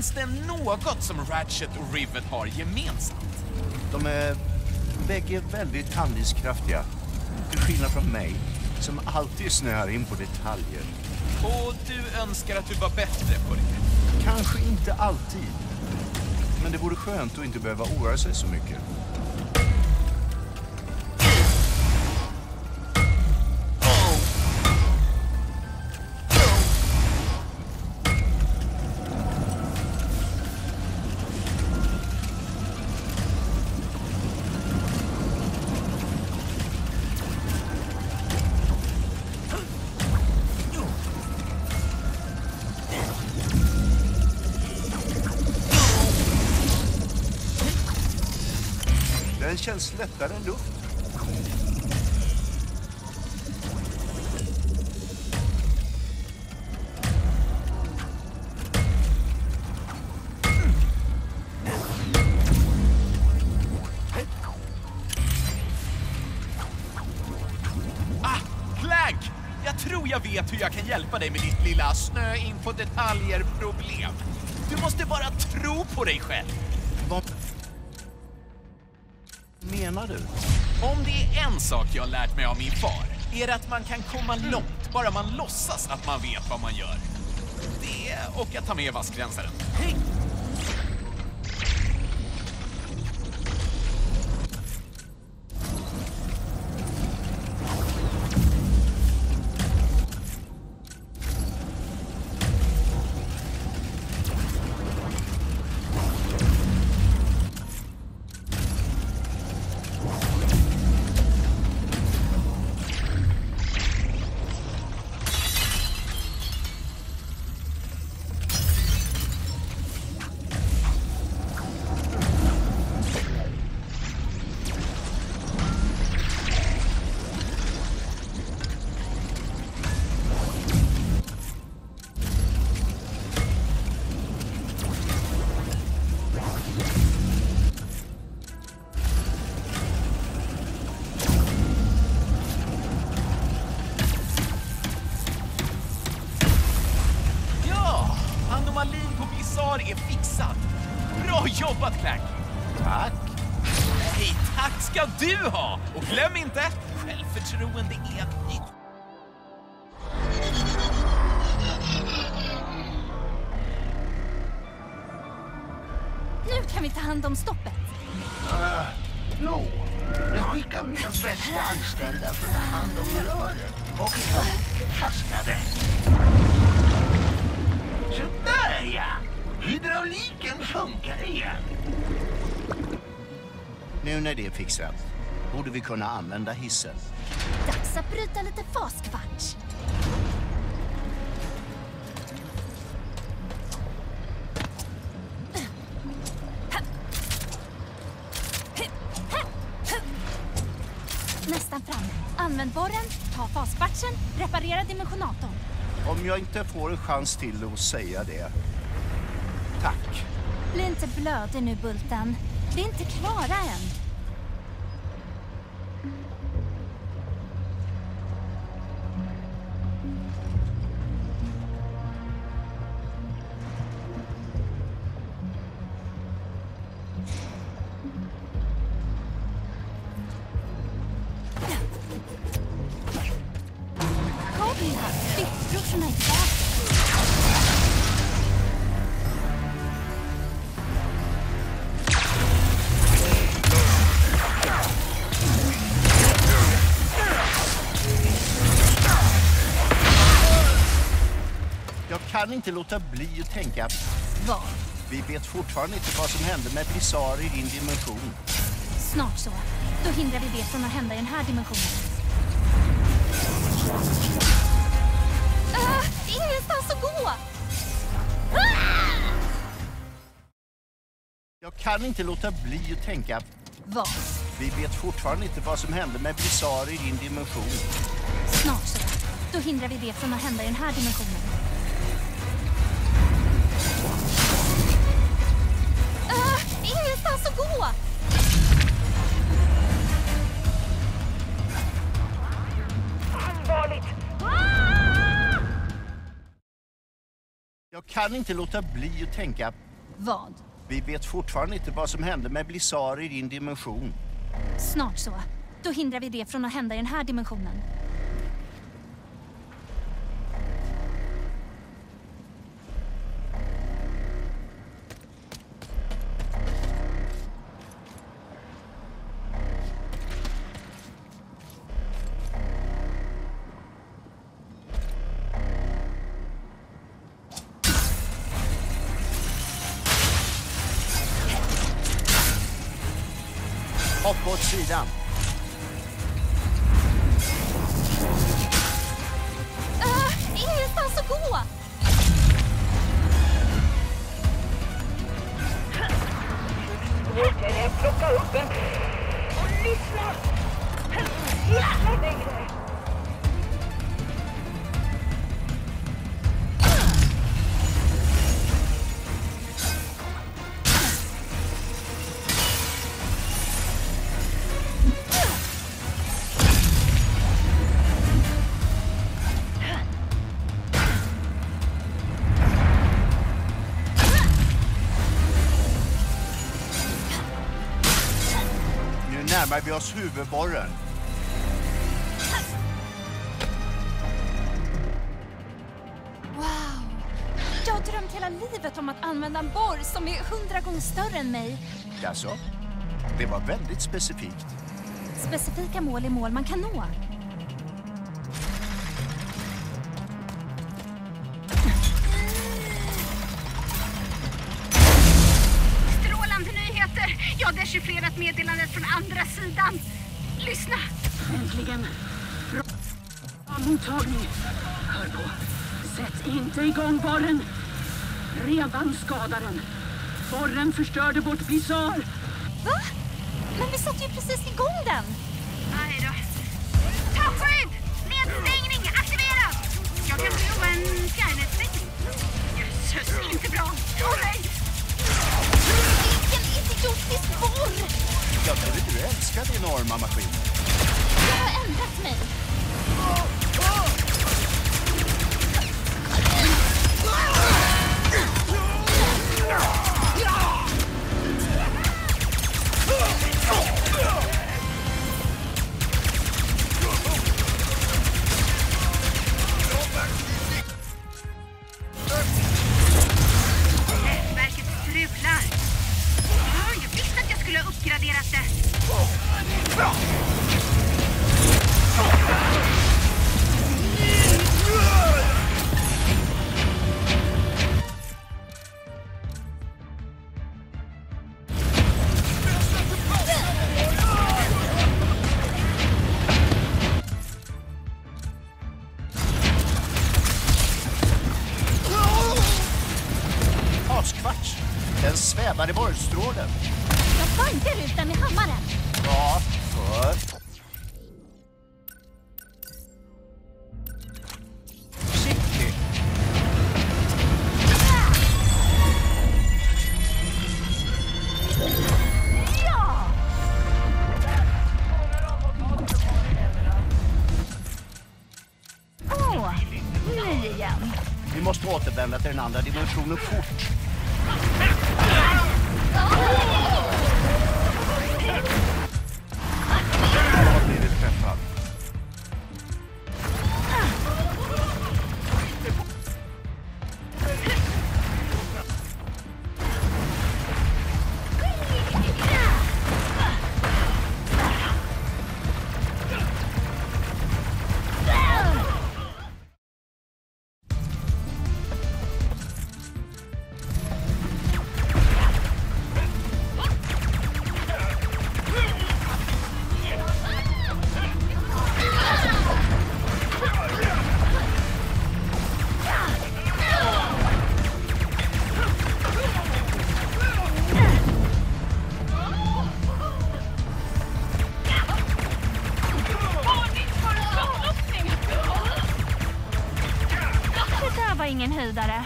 Finns det något som Ratchet och Rivet har gemensamt? De är bägge väldigt handlingskraftiga. Till skillnad från mig, som alltid snöar in på detaljer. Och du önskar att du var bättre på det? Kanske inte alltid. Men det vore skönt att inte behöva oroa sig så mycket. Den känns lättare än luft. Clank! Jag tror jag vet hur jag kan hjälpa dig med ditt lilla snö in på detaljer-problem. Du måste bara tro på dig själv. Vad menar du? Om det är en sak jag har lärt mig av min far är det att man kan komma långt bara man låtsas att man vet vad man gör. Det och att ta med vassgränsaren. Hej! Är fixad. Bra jobbat, Clank. Tack. Nej, tack ska du ha. Och glöm inte, självförtroende är ett nytt. Nu kan vi ta hand om stoppet. Jag skickar mina bästa anställda för att ta hand om röret. Och de fastnade. Så där ja! Hydrauliken funkar igen. Nu när det är fixat borde vi kunna använda hissen. Dags att bryta lite faskvarts. Nästan framme. Använd borren, ta faskvartsen, reparera dimensionatorn. Om jag inte får en chans till att säga det. Tack. Bli inte blödig nu, Bulten. Vi är inte klara än. Kom här, flickbrorsorna är tillbaka. Jag kan inte låta bli att tänka. Vad? Vi vet fortfarande inte vad som hände med Blizzard i din dimension. Snart så. Då hindrar vi det från att hända i den här dimensionen. Ingenstans att gå! Jag kan inte låta bli att tänka. Vad? Vi vet fortfarande inte vad som hände med Blizzard i din dimension. Snart så. Då hindrar vi det från att hända i den här dimensionen. Ingenstans att gå! Allvarligt! Jag kan inte låta bli att tänka. Vad? Vi vet fortfarande inte vad som hände med Blizzard i din dimension. Snart så. Då hindrar vi det från att hända i den här dimensionen. Hoppa åt sidan. Ingenstans att gå! Plocka upp en och lyssna! Lyssna längre! Närmar vi oss huvudborren. Wow! Jag har drömt hela livet om att använda en borr som är 100 gånger större än mig. Alltså, det var väldigt specifikt. Specifika mål är mål man kan nå. Strålande nyheter! Jag har dechiffrerat meddelandet från andra sidan. Lyssna! Äntligen! Bra mottagning. Hör på. Sätt inte igång borren. Redan skadar den. Borren förstörde vårt Blizzard. Va? Men vi satte ju precis igång den. Nej då. Ta skydd! Nedstängning aktiverad! Jag kan prova en fjärrnedstängning. Jösses, inte bra. Åh nej! Vilken idiotisk borr! Jag trodde du älskade enorma maskiner. Jag har ändrat mig. Nätverket strular. Jag visste att jag skulle ha uppgraderat det. Askvarts. Den svävar i borrstrålen. Jag bankar ut den med hammaren. Ja, för... Försiktigt. Ja! Åh, nu igen. Vi måste återvända till den andra dimensionen fort. Jag har blivit träffad. Det där var ingen höjdare.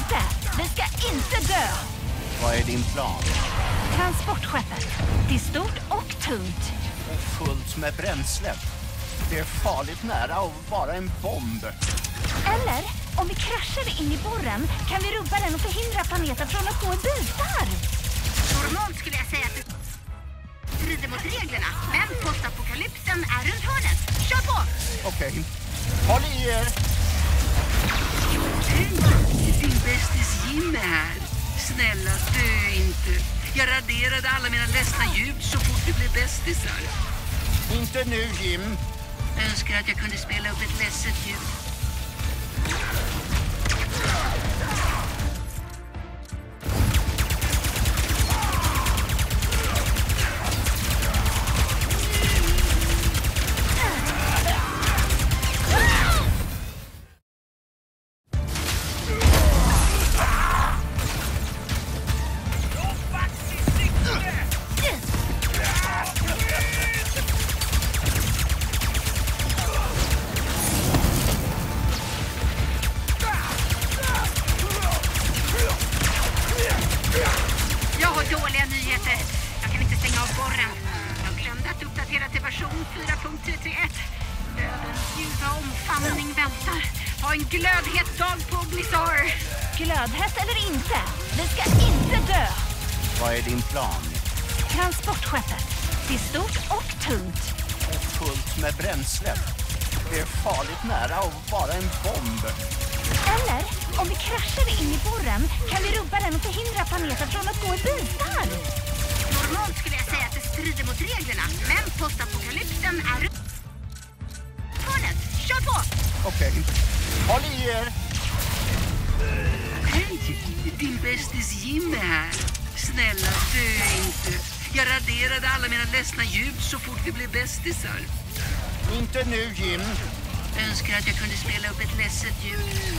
inte! Vi ska inte dö! Vad är din plan? Transportskeppet. Det är stort och tungt. Och fullt med bränsle. Det är farligt nära att vara en bomb. Eller, om vi kraschar in i borren kan vi rubba den och förhindra planeten från att gå i bitar. Normalt skulle jag säga att det strider mot reglerna, men postapokalypsen är runt hörnet. Kör på! Okej. Håll i er! Din bästis Jim är här. Snälla, dö inte. Jag raderade alla mina ledsna ljud så fort vi blev bästisar. Inte nu, Jim. Önskar att jag kunde spela upp ett ledset ljud. Jag har dåliga nyheter. Jag kan inte stänga av borren. Jag glömde att uppdatera till version 4.331. Dödens ljuva omfamning väntar. Ha en glödhet dag på Blizzard. Glödhett eller inte, vi ska inte dö! Vad är din plan? Transportskeppet. Det är stort och tungt. Och fullt med bränsle. Det är farligt nära att vara en bomb. Eller, om vi kraschar in i borren kan vi rubba den och förhindra planeten från att gå i bitar. Normalt skulle jag säga att det strider mot reglerna, men postapokalypsen är runt hörnet. Kör på! Okej. Håll i er! Hej! Din bästis Jim är här. Snälla, dö inte. Jag raderade alla mina ledsna ljud så fort vi blev bästisar. Inte nu, Jim. Önskar att jag kunde spela upp ett ledset ljud.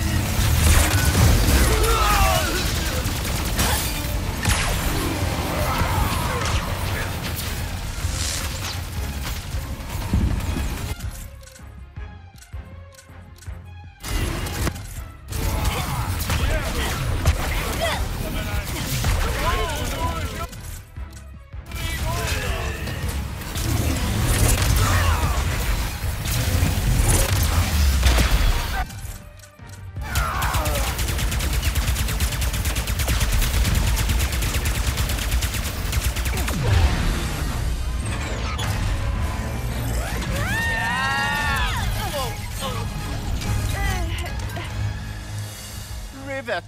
Rivet!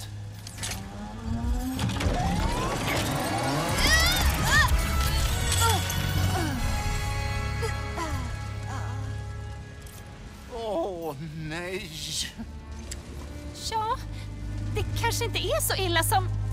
Åh, nej. Ja, det kanske inte är så illa som